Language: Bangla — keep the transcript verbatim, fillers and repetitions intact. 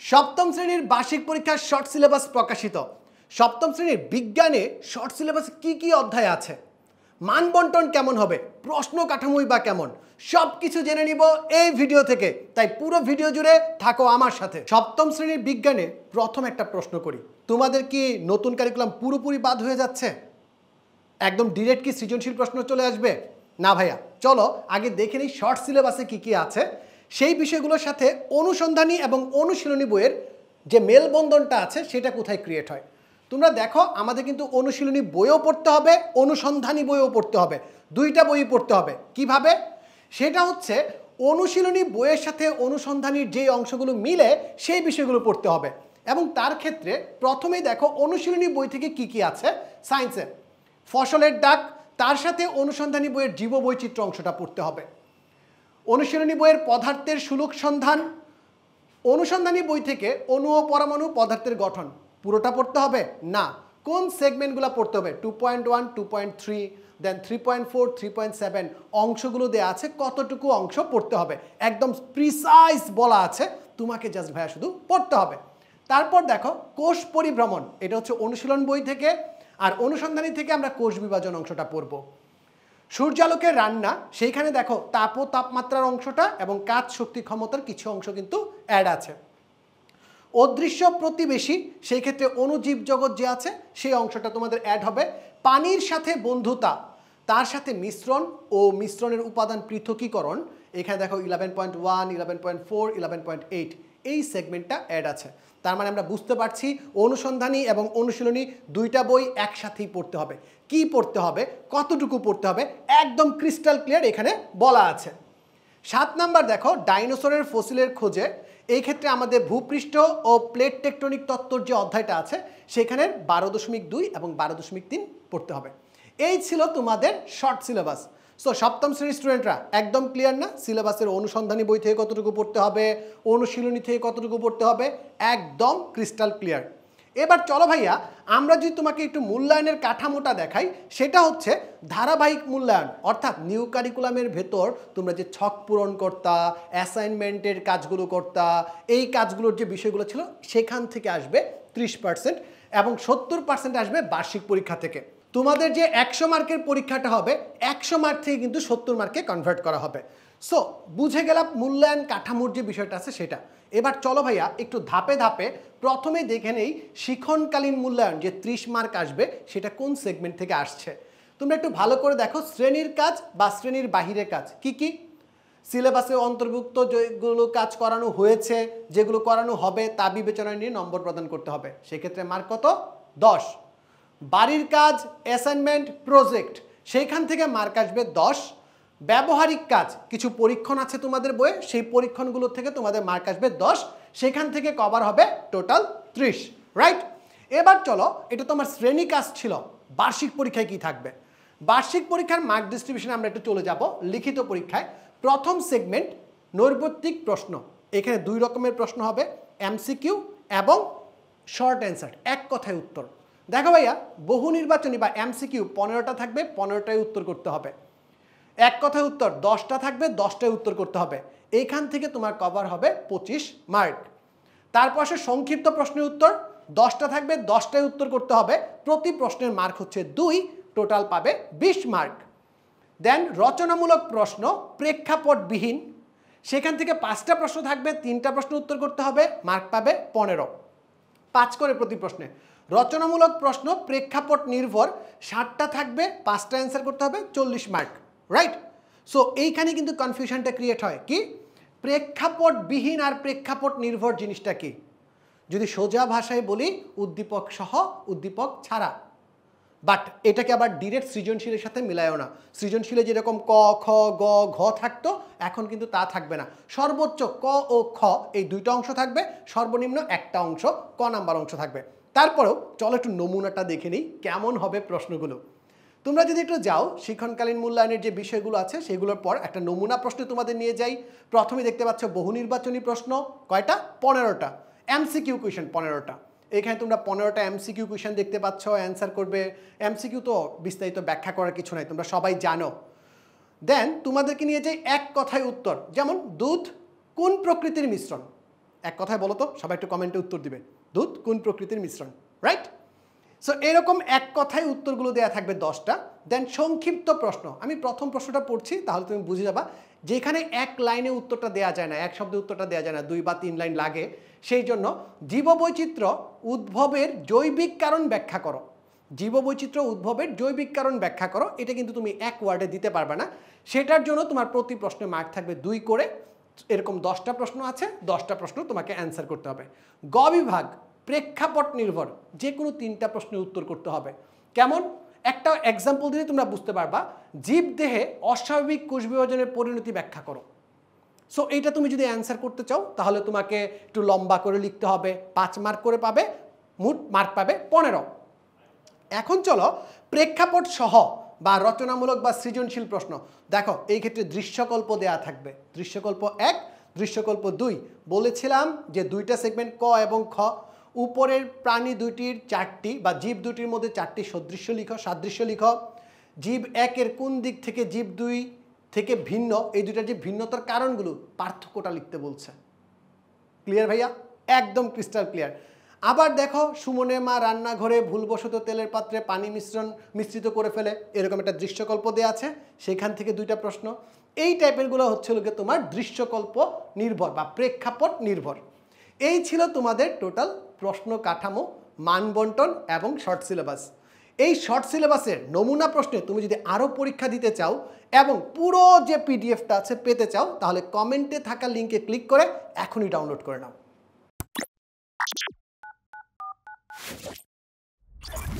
সপ্তম শ্রেণীর বার্ষিক পরীক্ষার শর্ট সিলেবাস প্রকাশিত। সপ্তম শ্রেণীর বিজ্ঞানে শর্ট সিলেবাসে কি কি অধ্যায় আছে, মান বন্টন কেমন হবে, প্রশ্ন কাঠামোই বা কেমন, সব কিছু জেনে নিব এই ভিডিও থেকে। তাই পুরো ভিডিও জুড়ে থাকো আমার সাথে। সপ্তম শ্রেণীর বিজ্ঞানে প্রথম একটা প্রশ্ন করি, তোমাদের কি নতুন কারিকুলাম পুরোপুরি বাদ হয়ে যাচ্ছে? একদম ডিরেক্ট কি সৃজনশীল প্রশ্ন চলে আসবে? না ভাইয়া, চলো আগে দেখে নিই শর্ট সিলেবাসে কি কি আছে। সেই বিষয়গুলোর সাথে অনুসন্ধানী এবং অনুশীলনী বইয়ের যে মেলবন্ধনটা আছে সেটা কোথায় ক্রিয়েট হয়। তোমরা দেখো, আমাদের কিন্তু অনুশীলনী বইও পড়তে হবে, অনুসন্ধানী বইও পড়তে হবে, দুইটা বই পড়তে হবে। কিভাবে? সেটা হচ্ছে অনুশীলনী বইয়ের সাথে অনুসন্ধানীর যেই অংশগুলো মিলে সেই বিষয়গুলো পড়তে হবে। এবং তার ক্ষেত্রে প্রথমেই দেখো অনুশীলনী বই থেকে কি কি আছে। সায়েন্সে ফসলের ডাক, তার সাথে অনুসন্ধানী বইয়ের জীববৈচিত্র্য অংশটা পড়তে হবে। অনুশীলনী বইয়ের পদার্থের সুলুক সন্ধান, অনুসন্ধানী বই থেকে অণু ও পরমাণু পদার্থের গঠন পুরোটা পড়তে হবে না, কোন সেগমেন্টগুলো পড়তে হবে, two point one two point three then three point four three point seven অংশগুলো দেওয়া আছে, কতটুকু অংশ পড়তে হবে একদম প্রিসাইজ বলা আছে, তোমাকে জাস্ট ভাইয়া শুধু পড়তে হবে। তারপর দেখো কোষ পরিভ্রমণ, এটা হচ্ছে অনুশীলন বই থেকে, আর অনুসন্ধানী থেকে আমরা কোষ বিভাজন অংশটা পড়ব। সূর্যালোকের রান্না, সেইখানে দেখো তাপ ও তাপমাত্রার অংশটা এবং কাজ শক্তি ক্ষমতার কিছু অংশ কিন্তু অ্যাড আছে। অদৃশ্য প্রতিবেশী, সেই ক্ষেত্রে অণুজীব জগৎ যে আছে সেই অংশটা তোমাদের অ্যাড হবে। পানির সাথে বন্ধুতা, তার সাথে মিশ্রণ ও মিশ্রণের উপাদান পৃথকীকরণ, এখানে দেখো eleven point one eleven point four eleven point eight এই সেগমেন্টটা অ্যাড আছে। তার মানে আমরা বুঝতে পারছি অনুসন্ধানী এবং অনুশীলনী দুইটা বই একসাথেই পড়তে হবে। কি পড়তে হবে, কতটুকু পড়তে হবে, একদম ক্রিস্টাল ক্লিয়ার এখানে বলা আছে। সাত নাম্বার দেখো ডাইনোসরের ফসিলের খোঁজে, এই ক্ষেত্রে আমাদের ভূপৃষ্ঠ ও প্লেট টেকটনিক তত্ত্বর যে অধ্যায়টা আছে সেখানে বারো দশমিক দুই এবং বারো দশমিক তিন পড়তে হবে। এই ছিল তোমাদের শর্ট সিলেবাস। সো সপ্তম শ্রেণীর স্টুডেন্টরা একদম ক্লিয়ার না সিলেবাসের অনুসন্ধানী বই থেকে কতটুকু পড়তে হবে, অনুশীলনী থেকে কতটুকু পড়তে হবে, একদম ক্রিস্টাল ক্লিয়ার। এবার চলো ভাইয়া, আমরা যদি তোমাকে একটু মূল্যায়নের কাঠামোটা দেখাই, সেটা হচ্ছে ধারাবাহিক মূল্যায়ন, অর্থাৎ নিউ কারিকুলামের ভেতর তোমরা যে ছক পূরণ করতা, অ্যাসাইনমেন্টের কাজগুলো করতা, এই কাজগুলোর যে বিষয়গুলো ছিল সেখান থেকে আসবে ত্রিশ পার্সেন্ট এবং সত্তর পার্সেন্ট আসবে বার্ষিক পরীক্ষা থেকে। তোমাদের যে একশো মার্কের পরীক্ষাটা হবে একশো মার্ক থেকে কিন্তু সত্তর মার্কে কনভার্ট করা হবে। সো বুঝে গেলাম মূল্যায়ন কাঠামোর যে বিষয়টা আছে সেটা। এবার চলো ভাইয়া একটু ধাপে ধাপে প্রথমে দেখে নেই শিক্ষণকালীন মূল্যায়ন যে ত্রিশ মার্ক আসবে সেটা কোন সেগমেন্ট থেকে আসছে। তোমরা একটু ভালো করে দেখো শ্রেণীর কাজ বা শ্রেণীর বাহিরের কাজ কি কি, সিলেবাসে অন্তর্ভুক্ত যেগুলো কাজ করানো হয়েছে, যেগুলো করানো হবে তা বিবেচনায় নিয়ে নম্বর প্রদান করতে হবে। সেক্ষেত্রে মার্ক কত? দশ। বাড়ির কাজ, অ্যাসাইনমেন্ট, প্রজেক্ট, সেইখান থেকে মার্ক আসবে দশ। ব্যবহারিক কাজ, কিছু পরীক্ষণ আছে তোমাদের বইয়ে, সেই পরীক্ষণগুলো থেকে তোমাদের মার্ক আসবে দশ, সেখান থেকে কভার হবে টোটাল ত্রিশ। রাইট? এবার চলো, এটা তোমার শ্রেণী কাজ ছিল, বার্ষিক পরীক্ষায় কি থাকবে। বার্ষিক পরীক্ষার মার্ক ডিস্ট্রিবিউশনে আমরা একটু চলে যাব। লিখিত পরীক্ষায় প্রথম সেগমেন্ট নৈর্ব্যক্তিক প্রশ্ন, এখানে দুই রকমের প্রশ্ন হবে, এমসিকিউ এবং শর্ট অ্যান্সার, এক কথায় উত্তর। দেখো ভাইয়া, বহু নির্বাচনী বা এমসিকিউ পনেরোটা থাকবে, পনেরোটায় উত্তর করতে হবে। এক কথায় উত্তর দশটা থাকবে, দশটায় উত্তর করতে হবে। এইখান থেকে তোমার কভার হবে পঁচিশ মার্ক। তারপর সে সংক্ষিপ্ত প্রশ্নের উত্তর, দশটা থাকবে, দশটায় উত্তর করতে হবে, প্রতি প্রশ্নের মার্ক হচ্ছে দুই, টোটাল পাবে বিশ মার্ক। দেন রচনামূলক প্রশ্ন প্রেক্ষাপটবিহীন, সেখান থেকে পাঁচটা প্রশ্ন থাকবে, তিনটা প্রশ্ন উত্তর করতে হবে, মার্ক পাবে পনেরো, পাঁচ করে প্রতি প্রশ্নে। রচনামূলক প্রশ্ন প্রেক্ষাপট নির্ভর, ষাটটা থাকবে, পাঁচটা অ্যান্সার করতে হবে, চল্লিশ মার্ক। রাইট? সো এইখানে কিন্তু কনফিউশনটা ক্রিয়েট হয় কি, প্রেক্ষাপটবিহীন আর প্রেক্ষাপট নির্ভর জিনিসটা কি। যদি সোজা ভাষায় বলি, উদ্দীপক সহ উদ্দীপক ছাড়া। বাট এটাকে আবার ডিরেক্ট সৃজনশীলের সাথে মিলায়ও না। সৃজনশীলে যেরকম ক, খ, গ, ঘ থাকতো, এখন কিন্তু তা থাকবে না। সর্বোচ্চ ক ও খ এই দুইটা অংশ থাকবে, সর্বনিম্ন একটা অংশ ক নাম্বার অংশ থাকবে। তারপরেও চলো একটু নমুনাটা দেখে নিই কেমন হবে প্রশ্নগুলো। তোমরা যদি একটু যাও শিক্ষণকালীন মূল্যায়নের যে বিষয়গুলো আছে সেগুলোর পর একটা নমুনা প্রশ্ন তোমাদের নিয়ে যাই। প্রথমে দেখতে পাচ্ছ বহু নির্বাচনী প্রশ্ন, কয়টা? পনেরোটা। এমসিকিউ কোয়েশন পনেরোটা। এখানে তোমরা পনেরোটা এমসিকিউ কোয়েশন দেখতে পাচ্ছ, অ্যান্সার করবে। এমসিকিউ তো বিস্তারিত ব্যাখ্যা করার কিছু নাই, তোমরা সবাই জানো। দেন তোমাদেরকে নিয়ে যাই এক কথায় উত্তর, যেমন দুধ কোন প্রকৃতির মিশ্রণ, এক কথায় বলো তো, সবাই একটু কমেন্টে উত্তর দিবে। দুধ কোন প্রকৃতির মিশ্রণ, রাইট? সো এরকম এক কথায় উত্তরগুলো দেওয়া থাকবে দশটা। দেন সংক্ষিপ্ত প্রশ্ন, আমি প্রথম প্রশ্নটা পড়ছি তাহলে তুমি বুঝে যাবা, যেখানে এক লাইনে উত্তরটা দেওয়া যায় না, এক শব্দে উত্তরটা দেওয়া যায় না, দুই বা তিন লাইন লাগে, সেই জন্য জীববৈচিত্র্য উদ্ভবের জৈবিক কারণ ব্যাখ্যা করো। জীববৈচিত্র্য উদ্ভবের জৈবিক কারণ ব্যাখ্যা করো, এটা কিন্তু তুমি এক ওয়ার্ডে দিতে পারবে না, সেটার জন্য তোমার প্রতি প্রশ্নে মার্ক থাকবে দুই করে। এরকম দশটা প্রশ্ন আছে, দশটা প্রশ্ন তোমাকে অ্যান্সার করতে হবে। গ বিভাগ প্রেক্ষাপট নির্ভর যে কোনো তিনটা প্রশ্নের উত্তর করতে হবে। কেমন? একটা এক্সাম্পল দিলে তোমরা বুঝতে পারবা, জীবদেহে অস্বাভাবিক কোষ বিভাজনের পরিণতি ব্যাখ্যা করো। সো এইটা তুমি যদি অ্যান্সার করতে চাও তাহলে তোমাকে একটু লম্বা করে লিখতে হবে, পাঁচ মার্ক করে পাবে, মোট মার্ক পাবে পনেরো। এখন চলো প্রেক্ষাপট সহ বা রচনামূলক বা সৃজনশীল প্রশ্ন। দেখো এই ক্ষেত্রে দৃশ্যকল্প দেয়া থাকবে, দৃশ্যকল্প এক, দৃশ্যকল্প দুই। বলেছিলাম যে দুইটা সেগমেন্ট ক এবং খ, উপরের প্রাণী দুইটির চারটি বা জীব দুটির মধ্যে চারটি সদৃশ্য লিখো, সাদৃশ্য লিখো। জীব একের কোন দিক থেকে জীব দুই থেকে ভিন্ন, এই দুইটার যে ভিন্নতার কারণগুলো, পার্থক্যটা লিখতে বলছে। ক্লিয়ার ভাইয়া? একদম ক্রিস্টাল ক্লিয়ার। আবার দেখো সুমনের মা রান্নাঘরে ভুলবশত তেলের পাত্রে পানি মিশ্রণ মিশ্রিত করে ফেলে, এরকম একটা দৃশ্যকল্প দেওয়া আছে, সেখান থেকে দুইটা প্রশ্ন। এই টাইপেরগুলো হচ্ছে লোকে তোমার দৃশ্যকল্প নির্ভর বা প্রেক্ষাপট নির্ভর। এই ছিল তোমাদের টোটাল প্রশ্ন কাঠামো, মানবন্টন এবং শর্ট সিলেবাস। এই শর্ট সিলেবাসের নমুনা প্রশ্নে তুমি যদি আরও পরীক্ষা দিতে চাও এবং পুরো যে পিডিএফটা আছে পেতে চাও, তাহলে কমেন্টে থাকা লিঙ্কে ক্লিক করে এখনই ডাউনলোড করে নাও।